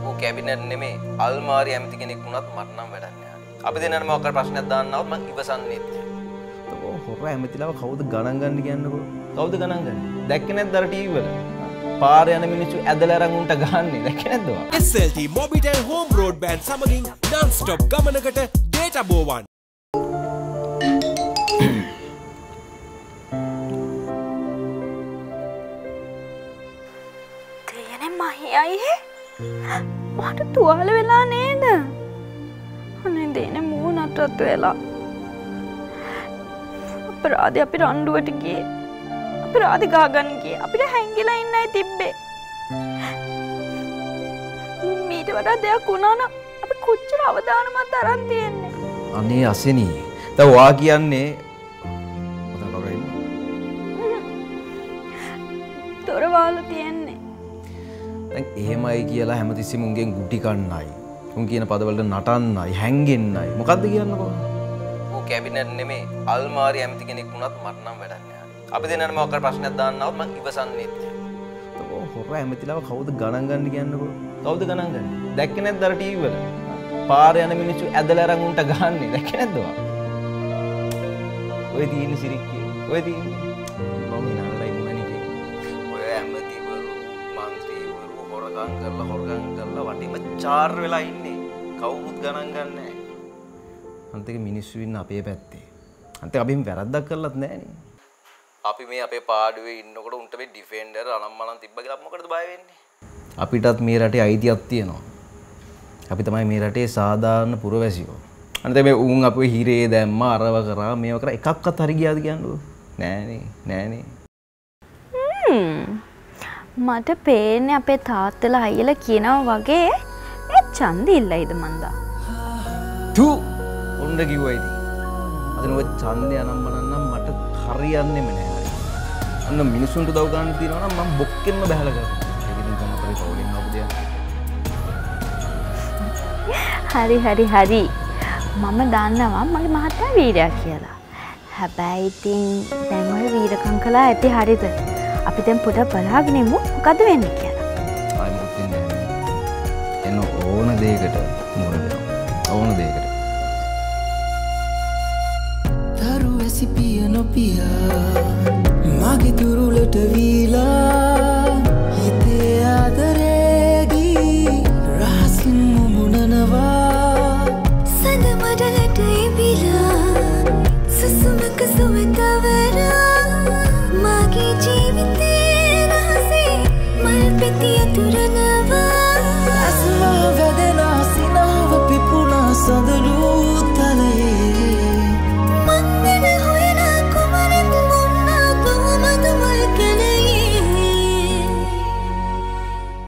ඌ කැබිනට් නෙමෙයි අල්මාරි ඇමති කෙනෙක් වුණත් මට නම් වැඩක් නෑ. අපි දෙන්නට මොකක් කර ප්‍රශ්නයක් දාන්නවත් මං ඉවසන්නේත් නෑ. ඔය හොර ඇමතිලාව කවුද ගණන් ගන්න කියන්නකෝ. කවුද ගණන් ගන්නේ? දැක්කේ නැද්ද අර ටීවී වල? පාර යන මිනිස්සු ඇදලා අරන් උන්ට ගහන්නේ දැක්කේ නැද්ද ඔයා? SLT Mobitel Home Broadband සමගින් non-stop ගමනකට data බෝවන්. අයියේ මට තුවාල වෙලා නේද? අනේ දෙනේ මූණටත් වෙලා. අපරාධි අපි රණ්ඩුවට ගියේ. අපරාධි ගහගන්න ගියේ. අපිට හැංගිලා ඉන්නයි තිබ්බේ. මීට වඩා දෙයක් වුණා නම් අපි කොච්චර අවදානමක්ද අරන් තියන්නේ. අනේ අසෙනී. දැන් ඔයා කියන්නේ මොකද කරන්නේ? දොරවල් තියන්නේ. දැන් එහෙමයි කියලා හැමතිස්සෙම උන්ගෙන් ගුටි කන්නයි. උන් කියන පදවලට නටන්නයි, හැංගෙන්නයි. මොකද්ද කියන්නකෝ? ඌ කැබිනට් නෙමෙයි අල්මාරි ඇමති කෙනෙක් වුණත් මට නම් වැඩක් නෑ. අපි දෙන්නට මොකක් කර ප්‍රශ්නයක් දාන්නවත් මං ඉවසන්නේත් නෑ. ඔය හොර ඇමතිලාව කවුද ගණන් ගන්න කියන්නකෝ? කවුද ගණන් ගන්නේ? දැක්කේ නැද්ද අර ටීවී වල? පාර යන මිනිස්සු ඇදලා අරන් උන්ට ගහන්නේ දැක්කේ නැද්ද ඔයා? ඔය තියෙන සිරික්කේ. ඔය තියෙන්නේ. මම නාලලා ඉන්නවනේ. ඔය ඇමතිවරු, මන්ත්‍රීවරු හොරගම් කරලා වටිම චාර් වෙලා ඉන්නේ. කවුරුත් ගණන් ගන්නෑ. අන්තික මිනිස්සු ඉන්න අපේ පැත්තේ. අන්තික අපි වැරද්දක් කරලත් නෑනේ. අපි මේ අපේ පාඩුවේ ඉන්නකොට උන්ට මේ ඩිෆෙන්ඩර් අනම්මනම් තිබ්බ කියලා අපි මොකටද බය වෙන්නේ? අපිටත් මේ රටේ අයිතියක් තියෙනවා. අපි තමයි මේ රටේ සාධාරණ පුරවැසියෝ. අනිත් මේ උන් අපේ හිරේ දැම්මා අරව කරා මේව කරා එකක්වත් හරි ගියාද කියන්නකෝ? නෑනේ. මට පේන්නේ අපේ තාත්තලා අයියලා කියනවා වගේ ඒ ඡන්දෙ ඉල්ලයිද මන්දා. ඔන්න කිව්වා ඉතින්. අද ඔය ඡන්දය අනම්මනම් නම් මට හරියන්නේම නෑ. අන්න මිනිසුන්ට උදව් ගන්න තියෙනවා නම් මම බොක්කෙන්ම බහලා කරනවා. ඒක ඉතින් තමයි අපේ පවුලෙන් ආපු දෙයක්. හරි. මම දන්නවා මගේ මහත්තයා වීරයා කියලා. හැබැයි ඉතින් දැන් ඔය වීරකම් කළා ඇති හරිද? අපි දැන් පොඩ බලාගෙන ඉමු මොකද වෙන්නේ කියලා. ආයි මොකද වෙන්නේ? එන ඕන දෙයකට මොකද වෙනවා? ඕන දෙයකට. දරුවැසි පිය නොපියා මගේ තුරුලට වීලා